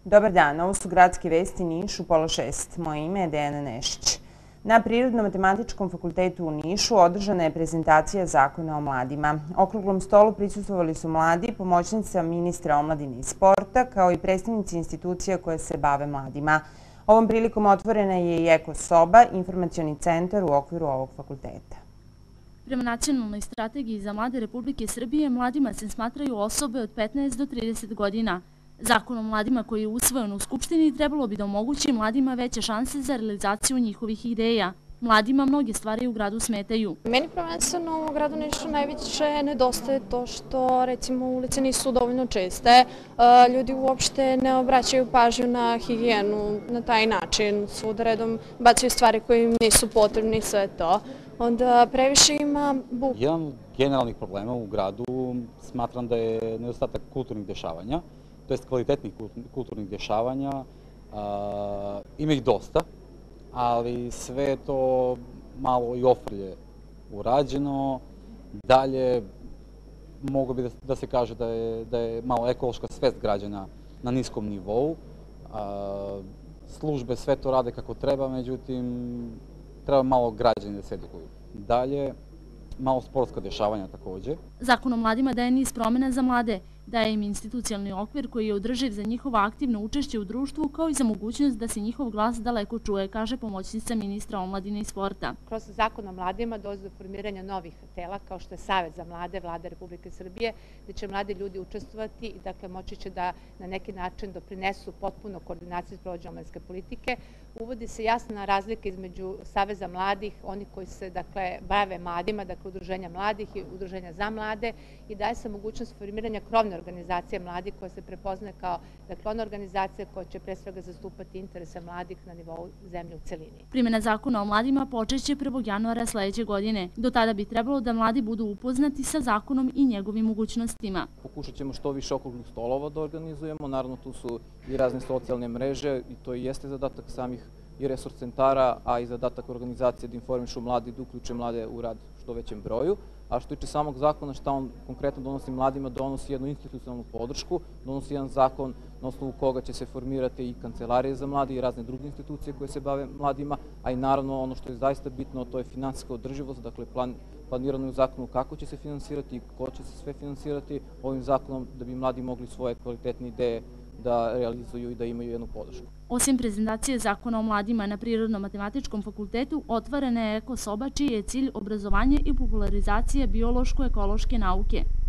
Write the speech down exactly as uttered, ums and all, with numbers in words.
Dobar dan, ovo su Gradske vesti Niš u pola šest. Moje ime je Dejana Nešić. Na Prirodno-matematičkom fakultetu u Nišu održana je prezentacija Zakona o mladima. Okruglom stolu prisustvovali su mladi, pomoćnica ministra omladine i sporta, kao i predstavnici institucija koje se bave mladima. Ovom prilikom otvorena je i Eko soba, informacioni centar u okviru ovog fakulteta. Prema nacionalnoj strategiji za mlade Republike Srbije, mladima se smatraju osobe od petnaest do trideset godina. Zakon o mladima koji je usvojen u Skupštini trebalo bi da omogući mladima veće šanse za realizaciju njihovih ideja. Mladima mnoge stvari u gradu smetaju. Meni prvenstveno u gradu Nišu najviše nedostaje to što recimo ulice nisu dovoljno čiste, ljudi uopšte ne obraćaju pažnju na higijenu na taj način, svuda redom bacaju stvari koje im nisu potrebne i sve to. Onda previše ima buke. Jedan od generalnih problema u gradu smatram da je nedostatak kulturnih dešavanja, to jest kvalitetnih kulturnih dešavanja. Ima ih dosta, ali sve je to malo i ofrlje urađeno. Dalje, mogu bi da se kaže da je, da je malo ekološka svest građana na niskom nivou. Službe sve to rade kako treba, međutim, treba malo građani da se edukuju. Dalje, malo sportska dešavanja takođe. Zakon o mladima daje niz promjena za mlade, daje im institucionalni okvir koji je održiv za njihovo aktivno učešće u društvu, kao i za mogućnost da se njihov glas daleko čuje, kaže pomoćnica ministra omladine i sporta. Kroz Zakon o mladima dolazi do formiranja novih tela, kao što je Savet za mlade Vlade Republike Srbije, gde će mladi ljudi učestvovati i dakle moći će da na neki način doprinesu potpuno koordinaciju sprovođenja omladinske politike. Uvodi se jasna razlika između Saveza mladih, oni koji se dakle bave mladima, dakle udruženja mladih i udruženja za mlade, i daje se mogućnost formiranja krovne organizacije mladih koja se prepoznaje kao dakle ona organizacija koja će pre svega zastupati interese mladih na nivou zemlje u celini. Primjena Zakona o mladima počeće prvog januara sledeće godine. Do tada bi trebalo da mladi budu upoznati sa zakonom i njegovim mogućnostima. Pokušat ćemo što više okruglih stolova da organizujemo. Naravno, tu su i razne socijalne mreže i to i jeste zadatak samih i resurs centara, a i zadatak organizacije da informišu mladi, da uključe mlade u rad što većem broju. A što tiče samog zakona, šta on konkretno donosi mladima, donosi jednu institucionalnu podršku, donosi jedan zakon na osnovu koga će se formirati i kancelarije za mladi i razne druge institucije koje se bave mladima, a i naravno ono što je zaista bitno, to je finansijska održivost, dakle planirano je u zakonu kako će se finansirati i ko će se sve finansirati ovim zakonom da bi mladi mogli svoje kvalitetne ideje da realizuju i da imaju jednu podršku. Osim prezentacije Zakona o mladima na Prirodno-matematičkom fakultetu, otvorena je Eko soba čiji je cilj obrazovanje i popularizacija biološko-ekološke nauke.